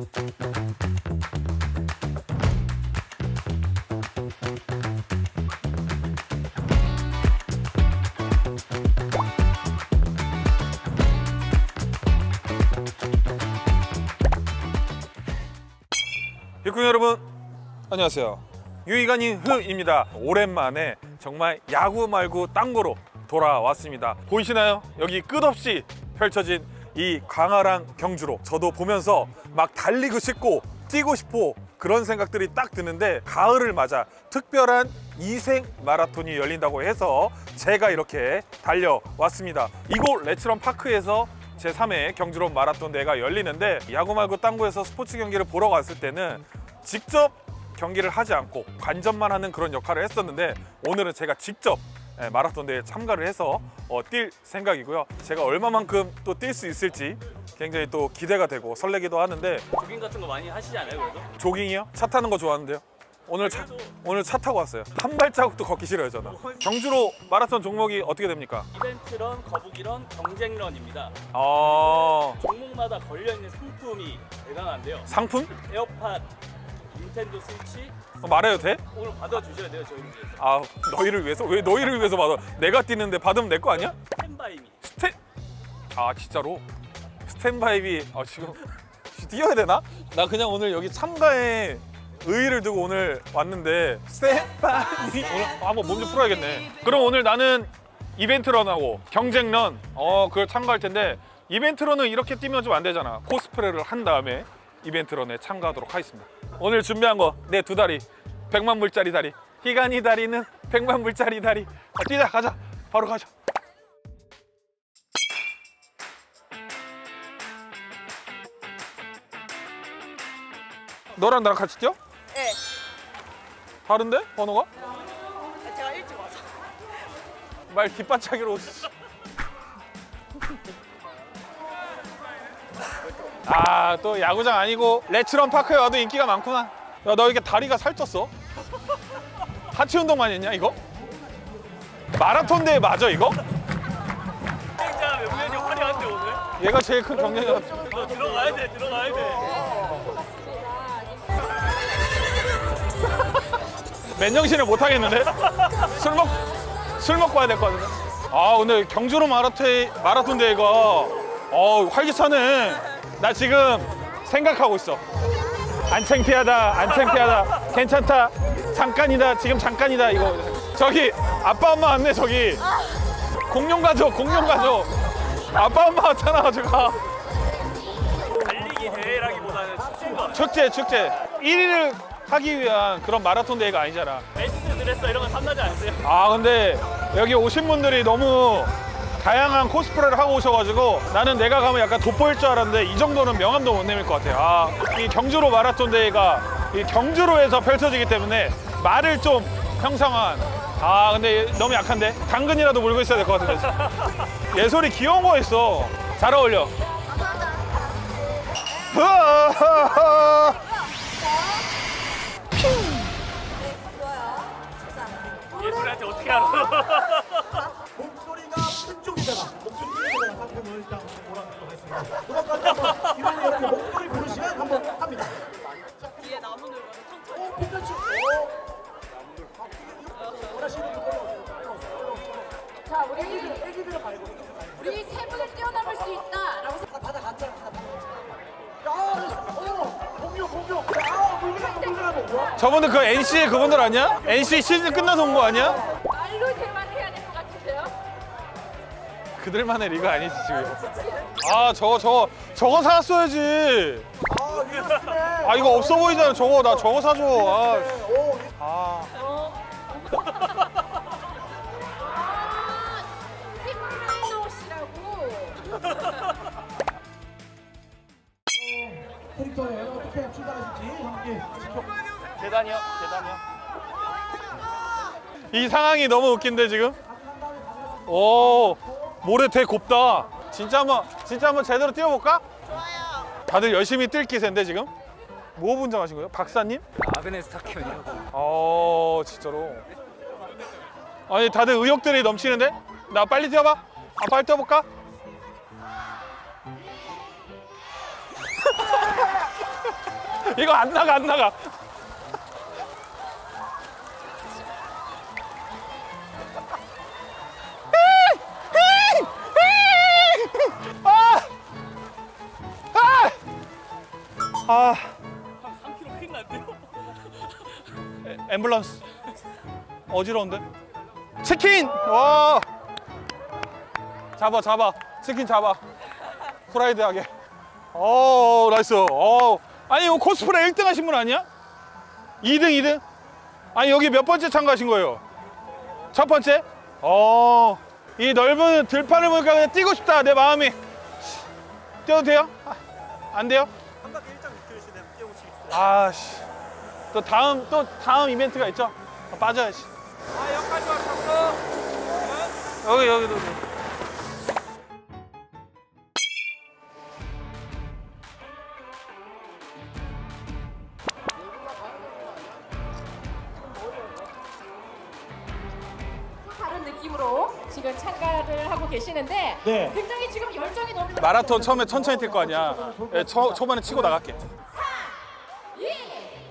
육군 여러분 안녕하세요. 유이간이 흐입니다. 오랜만에 정말 야구 말고 딴 거로 돌아왔습니다. 보이시나요? 여기 끝없이 펼쳐진 이 광활한 경주로 저도 보면서 막 달리고 싶고 뛰고 싶고 그런 생각들이 딱 드는데, 가을을 맞아 특별한 이색 마라톤이 열린다고 해서 제가 이렇게 달려왔습니다. 이곳 레츠런 파크에서 제3회 경주로 마라톤 대회가 열리는데, 야구 말고 딴 곳에서 스포츠 경기를 보러 갔을 때는 직접 경기를 하지 않고 관전만 하는 그런 역할을 했었는데, 오늘은 제가 직접 마라톤 대회에 참가를 해서 뛸 생각이고요. 제가 얼마만큼 또 뛸 수 있을지 굉장히 또 기대가 되고 설레기도 하는데. 조깅 같은 거 많이 하시지 않아요, 그래도? 조깅이요? 차 타는 거 좋아하는데요. 오늘 차 타고 왔어요. 한 발자국도 걷기 싫어요, 저는. 경주로 마라톤 종목이 어떻게 됩니까? 이벤트런, 거북이런, 경쟁런입니다. 종목마다 걸려있는 상품이 대단한데요. 상품? 에어팟, 닌텐도 스위치. 말해도 돼? 오늘 받아주셔야 돼요, 저희 위해서. 아, 너희를 위해서? 왜 너희를 위해서 받아? 내가 뛰는데 받으면 내 거 아니야? 스탠바이미. 아, 진짜로? 스탠바이비 지금 뛰어야 되나? 나 그냥 오늘 여기 참가에 의의를 두고 오늘 왔는데 스탠바이비 오늘 한번 몸 좀 풀어야겠네. 그럼 오늘 나는 이벤트런하고 경쟁런 그걸 참가할 텐데, 이벤트런은 이렇게 뛰면 좀 안 되잖아. 코스프레를 한 다음에 이벤트런에 참가하도록 하겠습니다. 오늘 준비한 거 내 두 다리, 100만 불짜리 다리. 희간이 다리는 100만 불짜리 다리. 뛰자, 가자. 바로 가자. 너랑 나랑 같이 뛰어? 네. 다른데? 번호가? 제가 일찍 와서. 말 뒷바짝으로. 아, 또 야구장 아니고 레츠런 파크에 와도 인기가 많구나. 야, 너 이렇게 다리가 살쪘어? 하체 운동 많이 했냐, 이거? 마라톤 대회 맞아, 이거? 진짜 명면이 화려한데, 오늘? 얘가 제일 큰 경쟁자. 너 들어가야 돼, 들어가야 돼. 맨정신을 못 하겠는데? 술 먹고 와야 될 것 같은데? 아, 근데 경주로 마라톤 대회가 활기차네. 나 지금 생각하고 있어. 안 창피하다, 괜찮다, 잠깐이다, 지금 잠깐이다, 이거. 저기 아빠 엄마 왔네, 저기. 공룡 가족. 아빠 엄마 왔잖아, 저기. 달리기 대회라기보다는 축제인 것 같아요. 축제. 1위를 하기 위한 그런 마라톤 대회가 아니잖아. 베스트 드레서 이런 건 탐나지 않으세요? 아, 근데 여기 오신 분들이 너무 다양한 코스프레를 하고 오셔가지고 나는 내가 가면 약간 돋보일 줄 알았는데 이 정도는 명함도 못 내밀 것 같아요. 아, 이 경주로 마라톤 대회가 이 경주로에서 펼쳐지기 때문에 말을 좀 형상화한. 아, 근데 너무 약한데? 당근이라도 물고 있어야 될 것 같은데. 예솔이 귀여운 거 있어. 잘 어울려. 예술한테 어떻게 알아? 목소리가 큰 쪽이잖아. 목소리 큰 쪽이잖아. 상품을 일단 보라도록 하겠습니다. 그것까지 기록이 이렇게 목소리 부르시면 한번 합니다. 뒤에 나무늘 천천히. 괜찮죠? 원하시는 분 자, 우리 애기들은 말고. 우리 세 분을 뛰어넘을 수 있다라고 생각. 바다 갔잖아. 공룡. 물구나무. 저분들 그 NC의 그분들 아니야? NC 시즌 끝나서 온 거 아니야? 말로 대화를 해야 될 것 같은데요? 그들만의 리그 아니지 지금. 아, 저거 사왔어야지. 아, 이거 없어 보이잖아. 저거 나 저거 사줘. 팀플레이너 씨라고. 캐릭터에 어떻게 출발하실지 함께 지켜. 계단이요. 이 상황이 너무 웃긴데 지금. 오, 모래 되게 곱다. 진짜 한번 제대로 뛰어볼까? 좋아요. 다들 열심히 뛸 기세인데 지금. 뭐 분장하신 거예요? 박사님? 아그네스 타키언이라고. 진짜로. 아니, 다들 의욕들이 넘치는데? 나 빨리 뛰어봐. 빨리 뛰어볼까? 이거 안 나가, 안 나가. 아, 한 3kg 큰일 났네요. 앰뷸런스. 어지러운데? 치킨! 와! 잡아. 치킨 잡아. 프라이드하게. 나이스. 아니, 이거 코스프레 1등 하신 분 아니야? 2등? 아니, 여기 몇 번째 참가하신 거예요? 첫 번째? 이 넓은 들판을 보니까 그냥 뛰고 싶다, 내 마음이. 뛰어도 돼요? 안 돼요? 한 바퀴 1.6km씩 뛰어보시겠어요? 아씨. 또 다음 이벤트가 있죠? 빠져야지. 여기까지 왔어. 여기도. 다른 느낌으로 지금 참가를 하고 계시는데 네. 굉장히 지금 열정이 너무 마라톤 처음에 천천히 뛸 거 아니야. 초반에 치고 나갈게. 2, 1,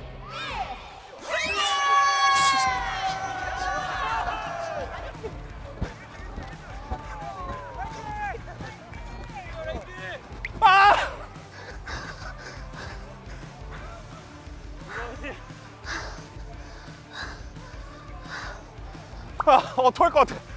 토할 것 같아.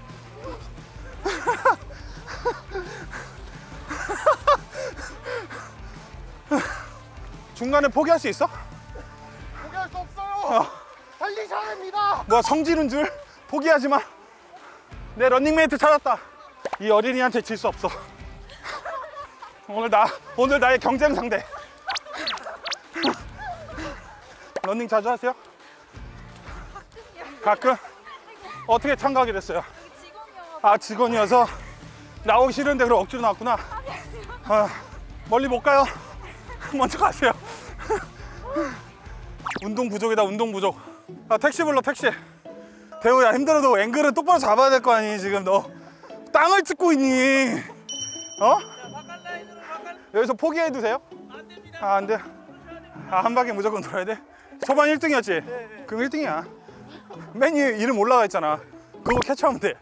중간에 포기할 수 있어? 포기할 수 없어요. 달리셔야 됩니다. 뭐야, 성질은 줄? 포기하지 마. 내 런닝메이트 찾았다. 이 어린이한테 질 수 없어. 오늘 나의 경쟁 상대. 런닝 자주 하세요? 가끔? 어떻게 참가하게 됐어요? 직원이어서 나오기 싫은데 그럼 억지로 나왔구나. 멀리 못 가요. 먼저 가세요. 운동 부족이다, 운동 부족. 택시 불러, 택시. 대우야, 힘들어도 앵글은 똑바로 잡아야 될 거 아니. 지금 너 땅을 찍고 있니? 여기서 포기해도 돼요? 안 됩니다. 안 돼. 한 바퀴 무조건 돌아야 돼? 초반 1등이었지? 네. 그럼 1등이야. 맨 위에 이름 올라가 있잖아. 그거 캐치하면 돼.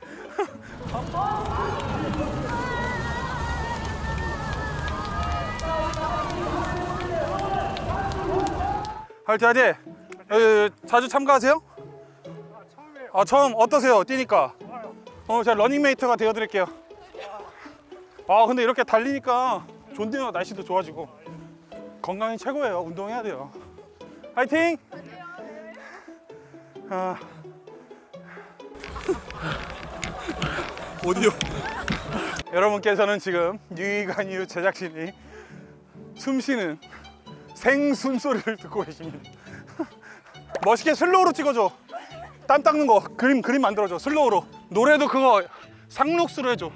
화이팅! 자주 참가하세요? 처음이에요. 처음 어떠세요? 뛰니까? 제가 러닝메이트가 되어드릴게요. 근데 이렇게 달리니까 좋네요. 날씨도 좋아지고. 건강이 최고예요. 운동해야 돼요. 화이팅! 오디오. 여러분께서는 지금 유이간이유 제작진이 숨쉬는 생숨소리를 듣고 계십니다. 멋있게 슬로우로 찍어줘. 땀 닦는 거 그림 만들어줘. 슬로우로. 노래도 그거 상록수로 해줘.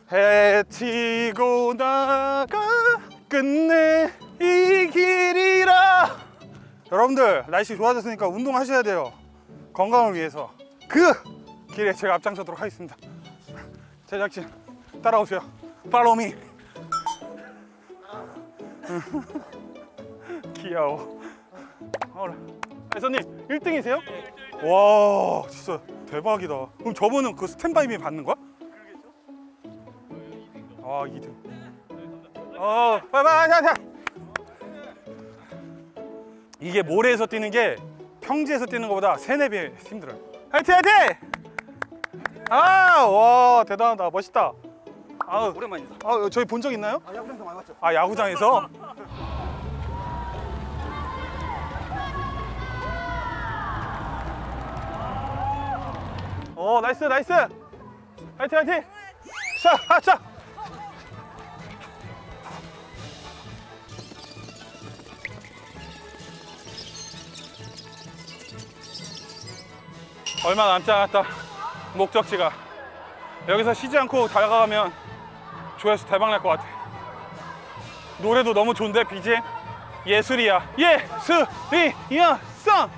헤치고 나가 끝내 이 길이라. 여러분들 날씨 좋아졌으니까 운동하셔야 돼요. 건강을 위해서. 그 길에 제가 앞장서도록 하겠습니다. 제작진 따라오세요. Follow me. 귀여워. 회사님 1등이세요? 와, 진짜 대박이다. 그럼 저분은 그 스탠바이미 받는 거야? 2등. 빨리. 이게 모래에서 뛰는 게 평지에서 뛰는 것보다 3-4배 힘들어요. 화이팅! 와, 대단하다. 멋있다. 오랜만이다. 저희 본 적 있나요? 야구장에서 많이 왔죠. 야구장에서? 나이스. 화이팅! 자. 얼마 남지 않았다. 목적지가. 여기서 쉬지 않고 다가가면 조회수 대박 날 것 같아. 노래도 너무 좋은데 BGM? 예술이야. 예술이야. 쌍!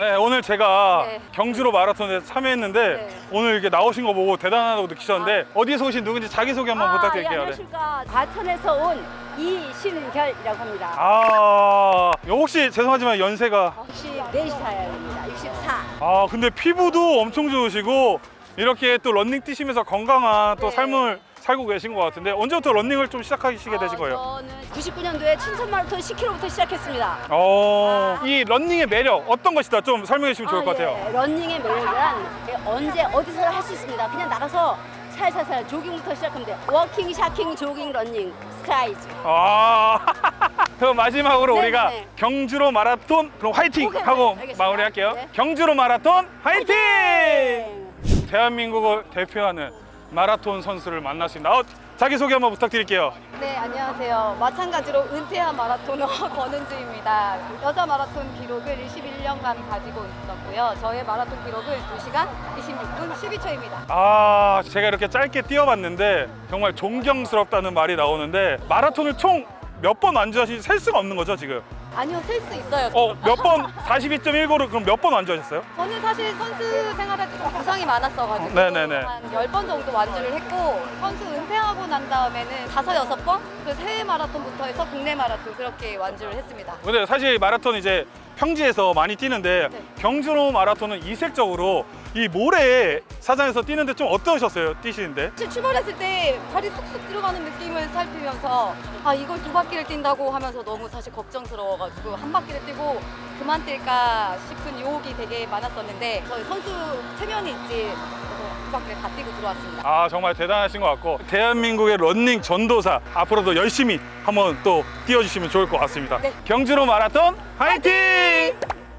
네, 오늘 제가 네. 경주로 마라톤에 참여했는데 네. 오늘 이렇게 나오신 거 보고 대단하다고 느끼셨는데 어디에서 오신 누군지 자기소개 한번 부탁드릴게요. 예, 네. 안녕하십니까. 과천에서 온 이신결이라고 합니다. 아, 혹시 죄송하지만 연세가 64살입니다. 64. 아, 근데 피부도 엄청 좋으시고 이렇게 또 런닝 뛰시면서 건강한 또 네. 삶을 살고 계신 것 같은데 언제부터 런닝을 좀 시작하시게 되신 거예요? 저는 99년도에 춘천 마라톤 10km부터 시작했습니다. 이 런닝의 매력 어떤 것이다 좀 설명해 주시면 좋을 것 같아요. 예. 런닝의 매력이란 언제 어디서나 할 수 있습니다. 그냥 나가서 살살살 조깅부터 시작하면 돼요. 워킹, 샤킹, 조깅, 런닝, 스트라이드. 아, 그럼 마지막으로 네, 우리가 네. 경주로 마라톤 그럼 화이팅 오케이, 하고 알겠습니다. 마무리할게요. 네. 경주로 마라톤 화이팅! 네. 대한민국을 대표하는 마라톤 선수를 만났습니다. 자기소개 한번 부탁드릴게요. 네, 안녕하세요. 마찬가지로 은퇴한 마라토너 권은주입니다. 여자 마라톤 기록을 21년간 가지고 있었고요. 저의 마라톤 기록은 2시간 26분 12초입니다. 아, 제가 이렇게 짧게 뛰어봤는데 정말 존경스럽다는 말이 나오는데 마라톤을 총 몇 번 완주하신지 셀 수가 없는 거죠 지금? 아니요, 셀 수 있어요. 몇 번? 42.19를 그럼 몇 번 완주하셨어요? 저는 사실 선수 생활할 때 좀 부상이 많았어가지고 네네네. 한 10번 정도 완주를 했고 선수 은퇴하고 난 다음에는 5, 6번? 그 해외 마라톤부터 해서 국내 마라톤 그렇게 완주를 했습니다. 근데 사실 마라톤 이제 평지에서 많이 뛰는데 네. 경주로 마라톤은 이색적으로 이 모래 사장에서 뛰는데 좀 어떠셨어요? 뛰시는데? 사실 출발했을 때 발이 쑥쑥 들어가는 느낌을 살피면서 아 이걸 2바퀴를 뛴다고 하면서 너무 사실 걱정스러워가지고 한 바퀴를 뛰고 그만 뛸까 싶은 유혹이 되게 많았었는데 저희 선수 체면이 있지 그래서 2바퀴를 다 뛰고 들어왔습니다. 아, 정말 대단하신 것 같고 대한민국의 런닝 전도사 앞으로도 열심히 한번 또 뛰어주시면 좋을 것 같습니다. 네. 경주로 마라톤 화이팅!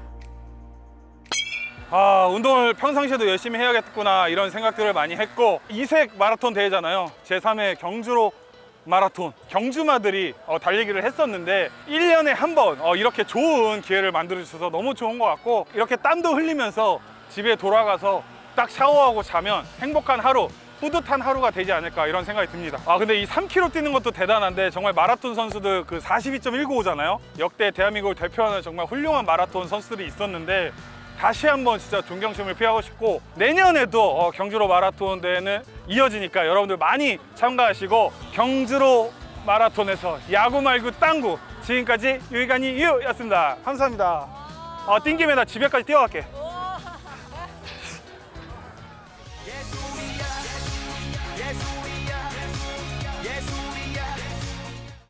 아, 운동을 평상시에도 열심히 해야겠구나 이런 생각들을 많이 했고 이색 마라톤 대회잖아요. 제3회 경주로 마라톤 경주마들이 달리기를 했었는데 1년에 한 번 이렇게 좋은 기회를 만들어 주셔서 너무 좋은 것 같고 이렇게 땀도 흘리면서 집에 돌아가서 딱 샤워하고 자면 행복한 하루 뿌듯한 하루가 되지 않을까 이런 생각이 듭니다. 아, 근데 이 3km 뛰는 것도 대단한데 정말 마라톤 선수들 그 42.195잖아요. 역대 대한민국을 대표하는 정말 훌륭한 마라톤 선수들이 있었는데 다시 한번 진짜 존경심을 표하고 싶고 내년에도 경주로 마라톤 대회는 이어지니까 여러분들 많이 참가하시고 경주로 마라톤에서 야구 말고 땅구 지금까지 유희관이 유였습니다. 감사합니다. 뛴 김에 나 집에까지 뛰어갈게.